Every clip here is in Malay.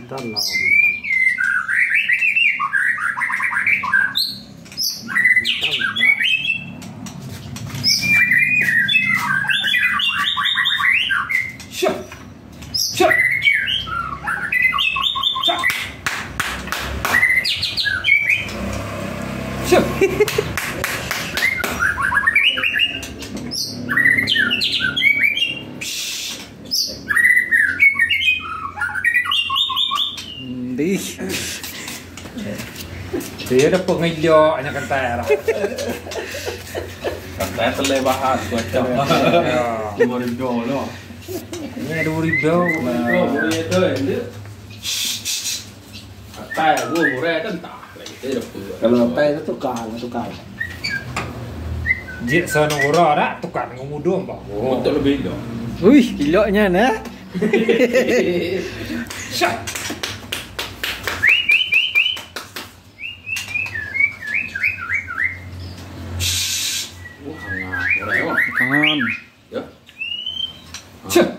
Bentar lah. Siap. Siap. Siap. Siap. Đi. Dia ada pengiloknya kan tayar. Katanya terlebahan buat coba. 2000 loh. Ini ada 2000. Boleh itu ini. Tayar gua murah kan tak. Kalau tay itu tukar. Jik sana ora dak tukar ngomudum bang. Untuk lebih dong. Wih, kiloknya nah. Syah. Wah, murah wah. Kangen. Ya. Syah.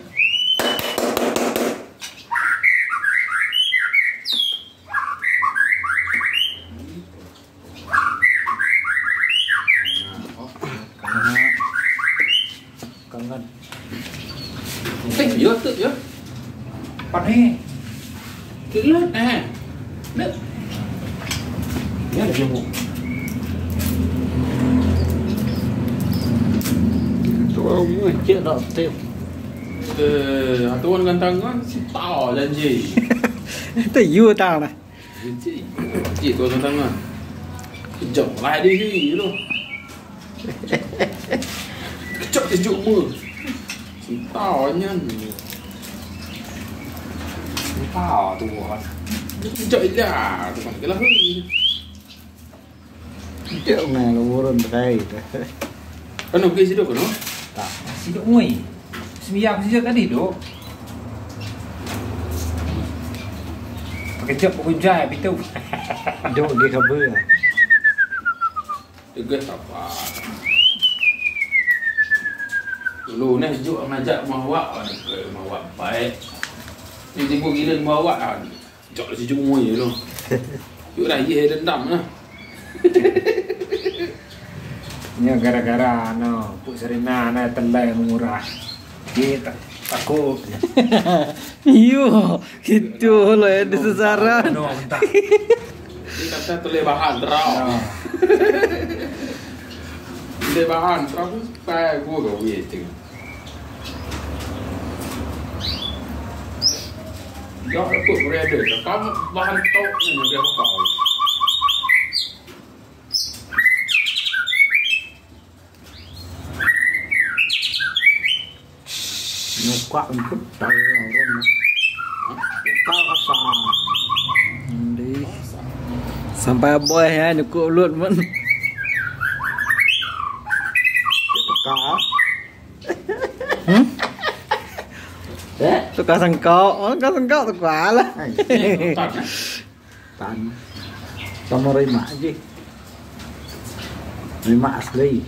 Kangen. Ya tu ya. Panih. Kelut Let. Ini ada jemuk. Tuh, cik dah tip. Atuan gantangan si tahu janji. Itu you tahu lah. Cik tuan gantangan. Kejap lah dia ni tu. Kejap sejuk mu. Si tahu nya. Tahu tu kan. Kejap lah. Tu kan kelah ni. Cik mana urun terkait. Kan okey situ kan? Tak. Siduk mui. Sembiang sejak tadi duk. Pakai jap kunjai pitu. Duk dia khabar. Tegas apa? Dulu ni sejuk ngajak mawak ke mawak baik. Ni tengok gila mawak ah. Jok sejuk mu je tu. Yuk dah ye dendam lah. Ini gara-gara no, Puk Serina na telai murah. Dia takut. Iyo, gitu loh ya di sesaran. No, entah. Ni kata terlebahan terau. Terlebahan terau supaya gua kau ye tengok. Jok aku berada. Kamu bahan tok ni dia kau. Nuka untuk tahu orang. Tahu apa? Di. Sampai boy ya nuku ulut pun. Tukar. Tukar sengkau. Oh, tukar sengkau tukar lah. Tan. Sama rima aja. Rima asli.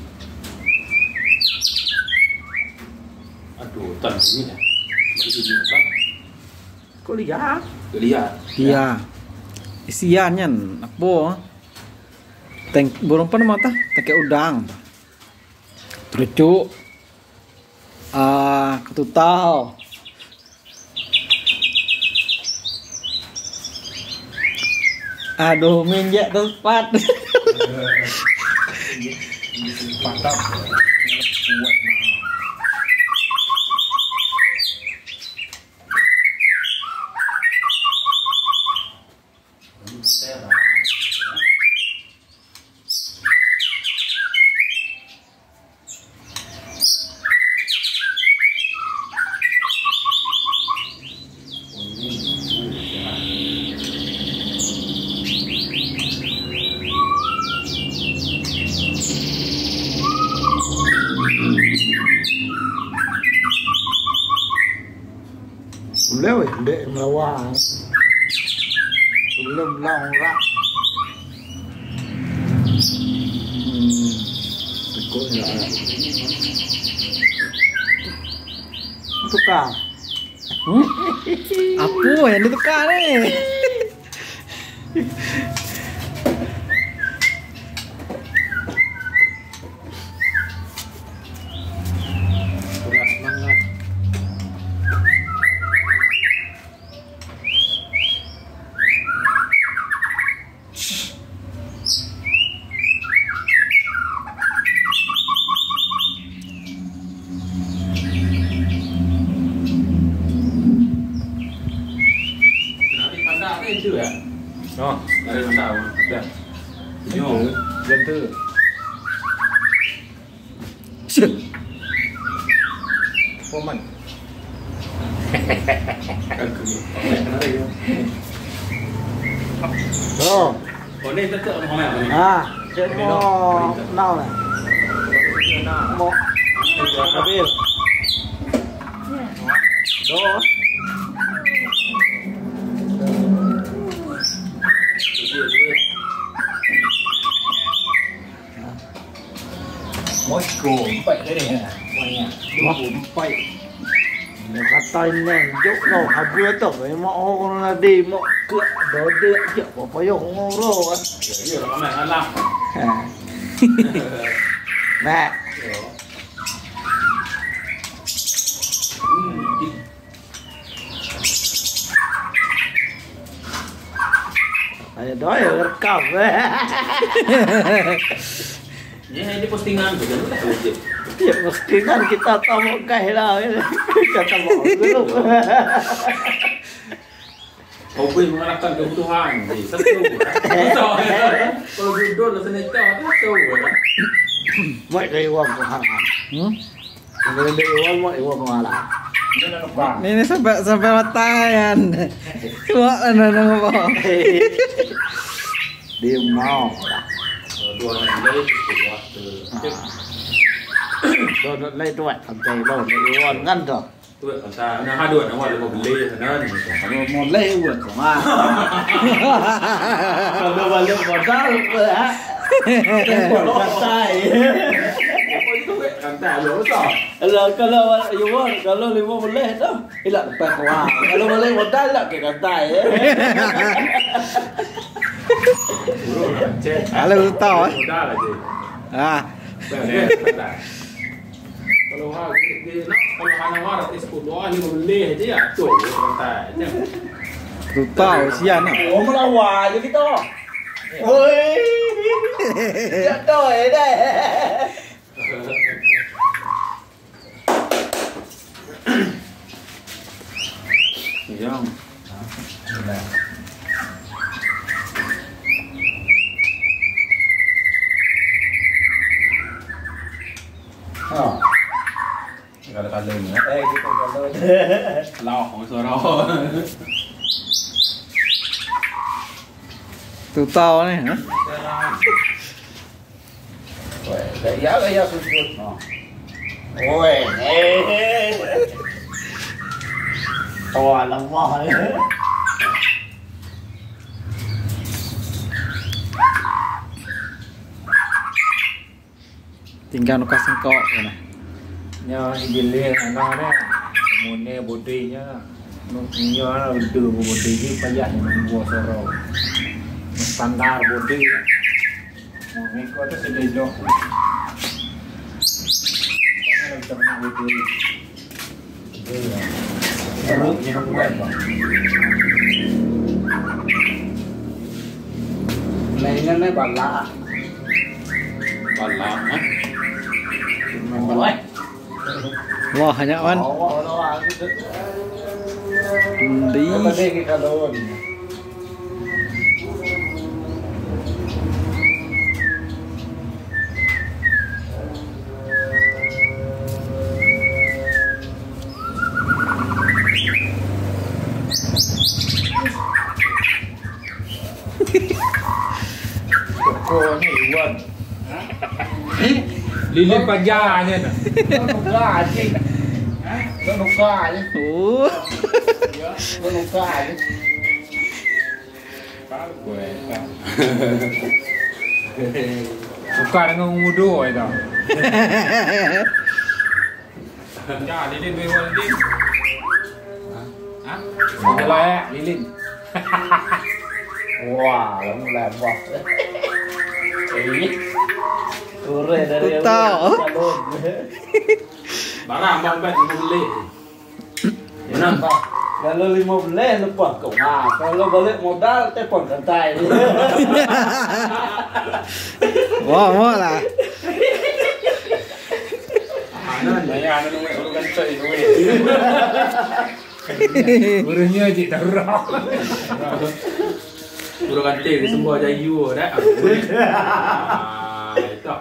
Aduh, tan sini dah. Mari sini kan. Kau lihat? Lihat. Iya. Isiannya apa? Teng burung apa nama tah? Tengke udang. Terucuk. Ketutau. Aduh, minjak tempat. Mantap. Kuat nah. Belum dek melawan. Belum rak. Tekuk ya. Tukar. Aku yang ditukar nih. Kurang semangat. Nanti pandang ni itu ya. Oh, Dari pandang. Dah. itu gentu. Woman. Rồi. Còn nên tất cả mọi người. À, cái mò nào này. Mò. Cà phê. Đó. Mỗi cuồng vậy đấy nè. Quay à. Cuồng vậy. Người ta tay này dốc đầu hạt bữa tổng với mọ con là đi mọ cựa đó điện chợ của có dụng ngon rồi. Giờ là mẹ ăn làm. Mẹ. Đó là cọc đấy. Ini postingan tu kan. Ya mesti kan kita tahu kayak lah. Kata mau dulu. Hobi mengarahkan kebutuhan. Satu. Kalau jodoh lah seneta satu. Mọi cái uang của hàng. Người đi uang mọi uang của hàng. Ini nak apa? Ini sampai matayan. Wah, nang apa? Đi mau. Dua lấy Rồi nó lấy tuổi thằng tây rồi lấy uang ngăn rồi. tuổi của ta nó hai đuổi nó ngoài là một lê thì nó Một lấy uang của ma. Còn đâu mà lượng còn sao rồi hả? Của nó sai. Kalau lima boleh dah. Ilak lepas kuah. Kalau boleh modal lah ke kantai. Halo tau eh. Modal lah je. Ah, Kalau hal dia nak kalau hana war ekspor doa ni boleh je ya. Tu kantai. tu tau sian ah. Ủa mà đâu hoài vậy to. Ôi. Chết rồi đây. Hiểu không? Kalau kalau ni, Kita kalau lau không sao đâu. Tu tau ni hả? Để giá sụt. Ôi. To lắm rồi. Tinggal nukas sengkok ni. Nya idealnya anak ni, kemudian bodinya, nuknya lah udah bodi ni payah yang buat sorok. Standar bodi. Mereka tu sedih jauh. Karena kita pernah bodi. Teruk ni nak buat apa? Này nó bảo lạ. Còn là hả? Ôi. Wah, banyak kan? Di. Apa dia kita lawan? Kau ni Iwan. Lilin pajarnya dah. Nó nục ca chứ. Nó nục ca chứ. Oh. Nó nục ca chứ. Suka dengan mudo itu. Ya, lilin Iwan lilin. Mulai lilin. Wah, lắm làm vọt. Ure dari Tahu. Barang bang bet beli. Kenapa? Kalau 15 lepas kau. Kalau balik modal telepon santai. Wah lah. Mana bayar anu urukan cai duit. Gurunya cik terang. Urukan teh semua jayu dah. Itu.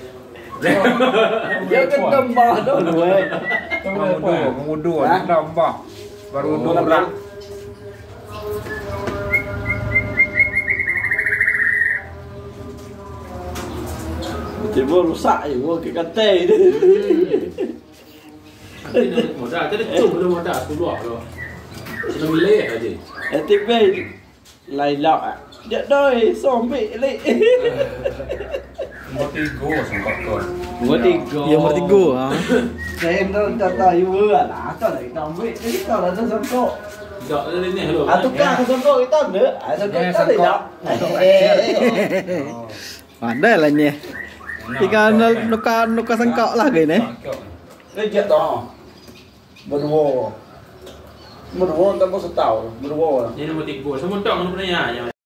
Dia kan gambar dulu. Kemudian nambah. Baru dua. Tiba rusak juga ke kate itu. Nanti modal, tadi cuma modal keluar loh. Sudah milih aja. Tiba lain lok ah. Dia doi sombi li. Nomor 3 sempat kau. Ya nomor 3 ah. Saya tu tak tahu lah. Atau lagi sombi. Jadi kalau ada songkok. Tak ada ni hello. Tukar songkok kita ada. Songkok kita ada. Pandai lah ni. Tinggal nuka sengkok lah gini. Kerja tu. Berdua tak mau setahun. Berdua. Ini nomor 3. Semua tak mana punya.